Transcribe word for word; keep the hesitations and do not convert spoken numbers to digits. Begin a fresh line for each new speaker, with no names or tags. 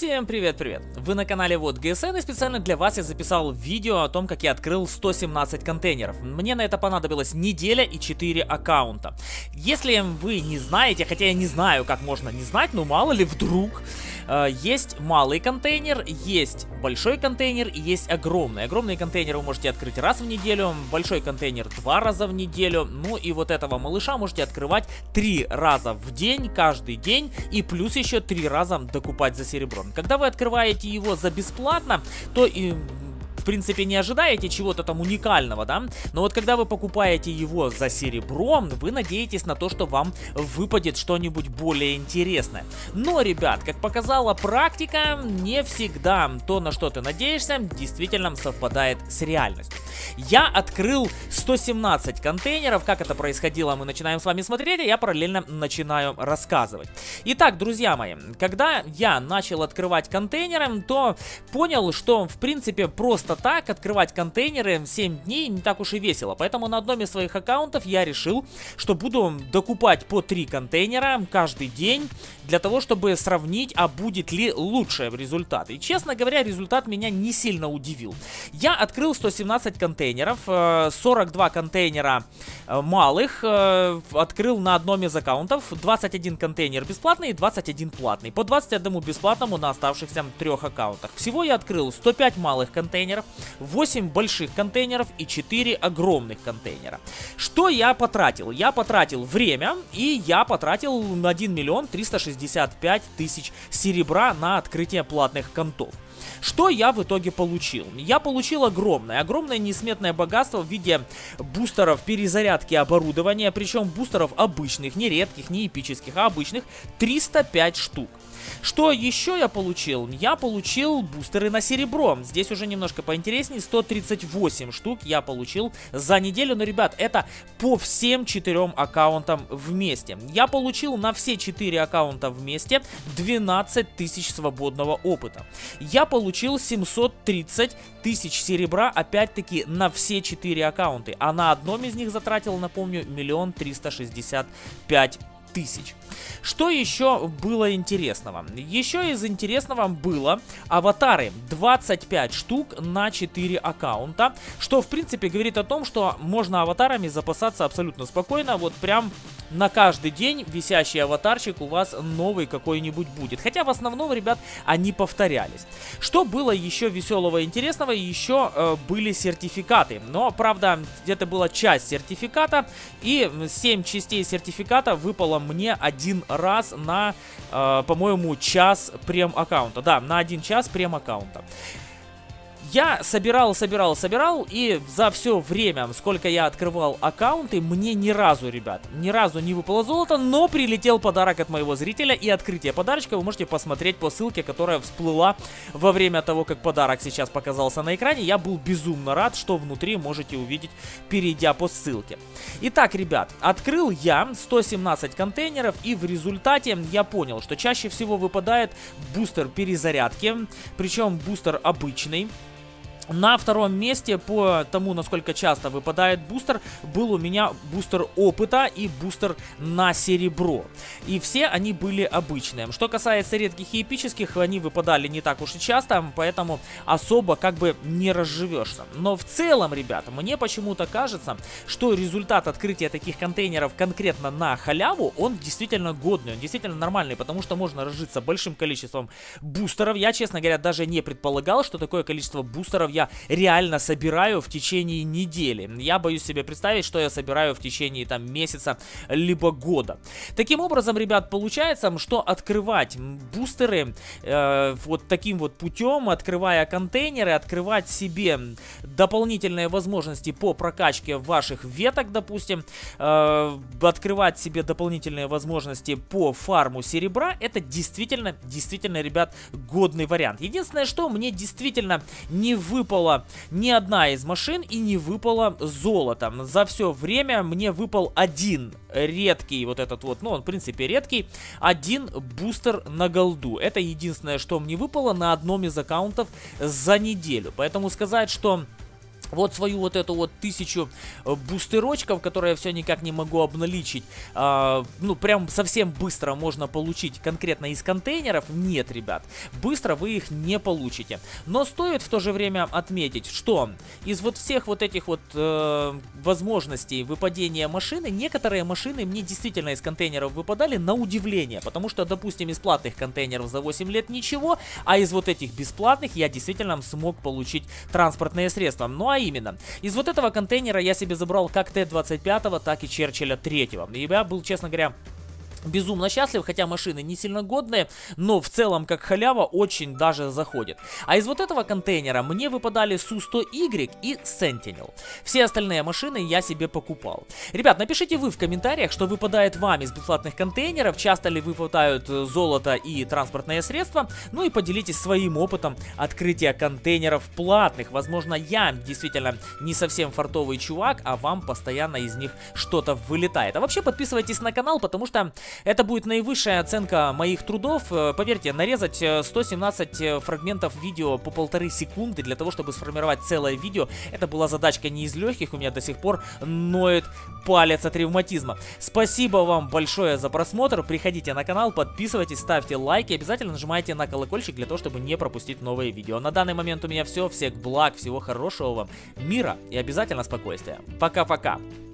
Всем привет-привет! Вы на канале Вот ГСН, и специально для вас я записал видео о том, как я открыл сто семнадцать контейнеров. Мне на это понадобилась неделя и четыре аккаунта. Если вы не знаете, хотя я не знаю, как можно не знать, но мало ли вдруг, э, есть малый контейнер, есть большой контейнер и есть огромный. Огромный контейнер вы можете открыть раз в неделю, большой контейнер два раза в неделю, ну и вот этого малыша можете открывать три раза в день, каждый день, и плюс еще три раза докупать за серебро. Когда вы открываете его за бесплатно, то и в принципе не ожидаете чего-то там уникального, да? Но вот когда вы покупаете его за серебро, вы надеетесь на то, что вам выпадет что-нибудь более интересное. Но, ребят, как показала практика, не всегда то, на что ты надеешься, действительно совпадает с реальностью. Я открыл сто семнадцать контейнеров. Как это происходило, мы начинаем с вами смотреть, а я параллельно начинаю рассказывать. Итак, друзья мои, когда я начал открывать контейнеры, то понял, что в принципе просто так открывать контейнеры семь дней не так уж и весело. Поэтому на одном из своих аккаунтов я решил, что буду докупать по три контейнера каждый день, для того, чтобы сравнить, а будет ли лучше результат. И, честно говоря, результат меня не сильно удивил. Я открыл сто семнадцать контейнеров, сорок два контейнера малых открыл на одном из аккаунтов, двадцать один контейнер бесплатный и двадцать один платный. По двадцать одному бесплатному на оставшихся трех аккаунтах. Всего я открыл сто пять малых контейнеров, восемь больших контейнеров и четыре огромных контейнера. Что я потратил? Я потратил время, и я потратил один миллион триста шестьдесят пять тысяч серебра на открытие платных контов. Что я в итоге получил? Я получил огромное, огромное несметное богатство в виде бустеров перезарядки оборудования, причем бустеров обычных, не редких, не эпических, а обычных, триста пять штук. Что еще я получил? Я получил бустеры на серебро. Здесь уже немножко поинтереснее. сто тридцать восемь штук я получил за неделю. Но, ребят, это по всем четырем аккаунтам вместе. Я получил на все четыре аккаунта вместе двенадцать тысяч свободного опыта. Я получил семьсот тридцать тысяч серебра, опять-таки, на все четыре аккаунта. А на одном из них затратил, напомню, миллион триста шестьдесят пять тысяч. Что еще было интересного? Еще из интересного было аватары. двадцать пять штук на четыре аккаунта. Что в принципе говорит о том, что можно аватарами запасаться абсолютно спокойно. Вот прям на каждый день висящий аватарчик у вас новый какой-нибудь будет. Хотя в основном, ребят, они повторялись. Что было еще веселого и интересного? Еще э, были сертификаты. Но, правда, где-то была часть сертификата. И семь частей сертификата выпало мне один раз на, э, по-моему, час прем-аккаунта. Да, на один час прем-аккаунта. Я собирал, собирал, собирал, и за все время, сколько я открывал аккаунты, мне ни разу, ребят, ни разу не выпало золото, но прилетел подарок от моего зрителя, и открытие подарочка вы можете посмотреть по ссылке, которая всплыла во время того, как подарок сейчас показался на экране. Я был безумно рад, что внутри можете увидеть, перейдя по ссылке. Итак, ребят, открыл я сто семнадцать контейнеров, и в результате я понял, что чаще всего выпадает бустер перезарядки, причем бустер обычный. На втором месте по тому, насколько часто выпадает бустер, был у меня бустер опыта и бустер на серебро. И все они были обычные. Что касается редких и эпических, они выпадали не так уж и часто, поэтому особо как бы не разживешься. Но в целом, ребята, мне почему-то кажется, что результат открытия таких контейнеров конкретно на халяву, он действительно годный, он действительно нормальный, потому что можно разжиться большим количеством бустеров. Я, честно говоря, даже не предполагал, что такое количество бустеров я реально собираю в течение недели. Я боюсь себе представить, что я собираю в течение там месяца либо года. Таким образом, ребят, получается, что открывать бустеры э, вот таким вот путем, открывая контейнеры, открывать себе дополнительные возможности по прокачке ваших веток, допустим, э, открывать себе дополнительные возможности по фарму серебра, это действительно, действительно, ребят, годный вариант. Единственное, что мне действительно не выпало выпала ни одна из машин и не выпало золото. За все время мне выпал один редкий, вот этот вот, ну он в принципе редкий, один бустер на голду. Это единственное, что мне выпало на одном из аккаунтов за неделю. Поэтому сказать, что вот свою вот эту вот тысячу бустерочков, которые я все никак не могу обналичить, а, ну, прям совсем быстро можно получить конкретно из контейнеров. Нет, ребят, быстро вы их не получите. Но стоит в то же время отметить, что из вот всех вот этих вот э, возможностей выпадения машины, некоторые машины мне действительно из контейнеров выпадали на удивление, потому что, допустим, из платных контейнеров за восемь лет ничего, а из вот этих бесплатных я действительно смог получить транспортные средства. Ну а именно, из вот этого контейнера я себе забрал как Т двадцать пять, так и Черчилля три. И я был, честно говоря, безумно счастлив, хотя машины не сильно годные, но в целом как халява очень даже заходит. А из вот этого контейнера мне выпадали Су сто игрек и Sentinel. Все остальные машины я себе покупал. Ребят, напишите вы в комментариях, что выпадает вам из бесплатных контейнеров, часто ли выпадают золото и транспортные средства, ну и поделитесь своим опытом открытия контейнеров платных. Возможно, я действительно не совсем фартовый чувак, а вам постоянно из них что-то вылетает. А вообще подписывайтесь на канал, потому что это будет наивысшая оценка моих трудов. Поверьте, нарезать сто семнадцать фрагментов видео по полторы секунды для того, чтобы сформировать целое видео, это была задачка не из легких, у меня до сих пор ноет палец от ревматизма. Спасибо вам большое за просмотр, приходите на канал, подписывайтесь, ставьте лайки, обязательно нажимайте на колокольчик для того, чтобы не пропустить новые видео. На данный момент у меня все, всех благ, всего хорошего вам, мира и обязательно спокойствия. Пока-пока.